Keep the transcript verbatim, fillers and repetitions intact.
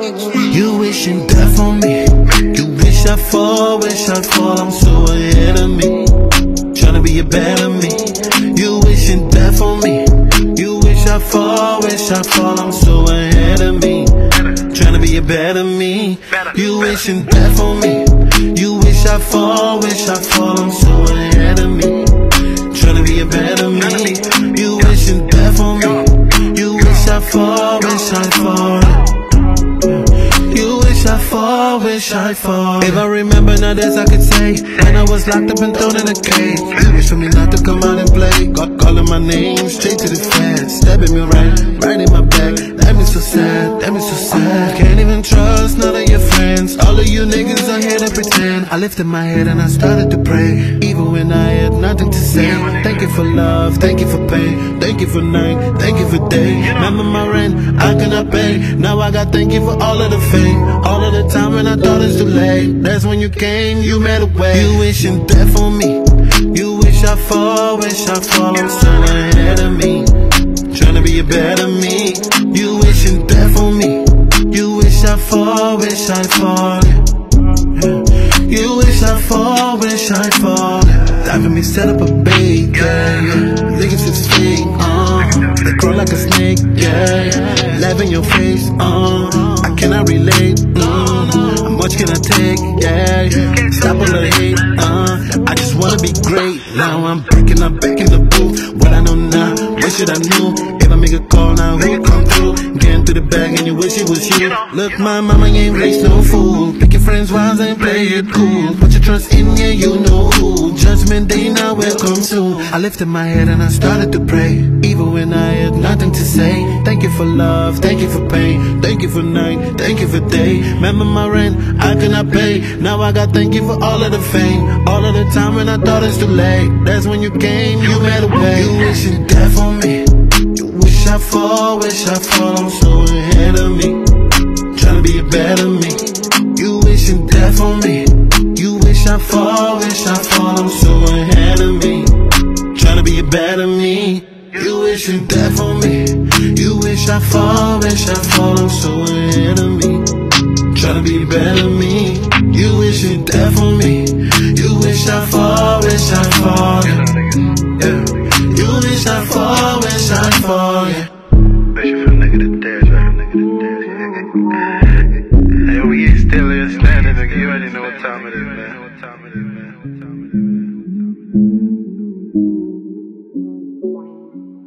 You wishing death on me. You wish I fall, wish I fall. I'm so ahead of me, tryna be a better me. You wishing death on me. You wish I fall, wish I fall. I'm so ahead of me, tryna be a better me. You wishing death on me. You wish I fall, wish I fall. I'm so ahead of me, tryna be a better me. You wishing death on me. You wish I fall, wish I fall. You wish I fall, wish I fall. If I remember now, this I could say, when I was locked up and thrown in a cage. You wish for me not to come out and play. God calling my name, straight to the fence, stabbing me right, right in my back. That me so sad, that me so sad. Can't even trust none of your friends. All of you niggas are here to pretend. I lifted my head and I started to pray, even when I had nothing to say. Thank you for love, thank you for pain, thank you for night, thank you for day. Remember my rent, I cannot pay. Now I got thank you for all of the fame, all of the time when I thought it's too late. That's when you came, you made a way. You wishing death on me. You wish I fall, wish I fall. I'm still ahead of me, tryna be a better me. You wishing death on me. You wish I fall, wish I fall. You wish I fall, wish I fall. Diving me set up a bait, yeah, yeah. Licking six feet, uh. They crawl like a snake, yeah, yeah. Laugh in your face, uh. I cannot relate, no, no. How much can I take, yeah, yeah. Stop all the hate, uh. I just wanna be great. Now I'm breaking up back in the booth. What I know now, wish it I knew. If I make a call now, who come through? Getting to the bag and you wish it was you. Look, my mama ain't raised no fool. Pick your friends wise and play it cool. Put your trust in, yeah, you know who. Judgment day now will come soon. I lifted my head and I started to pray, even when I had nothing to say. Thank you for love, thank you for pain, thank you for night, thank you for day. Remember my rent, I cannot pay. Now I got thank you for all of the fame, all of the time when I thought it's too late. That's when you came, you made a way. You wishing death on me. You wish I fall, wish I fall. I'm so ahead of me, tryna be a better me. You wishing death on me. You wish I fall, wish I fall. I'm so ahead of me, tryna be a better me. You wishing death on me. You wish I fall, wish I fall. I'm so ahead of me, tryna be a better me. You wishing death on me. You wish I fall, wish I fall. Yeah. You wish I fall, wish I fall. Yeah. Bet you feel nigga to dance, right? Nigga to dance. Hey, we still here standing, nigga. You already know what time it is, man.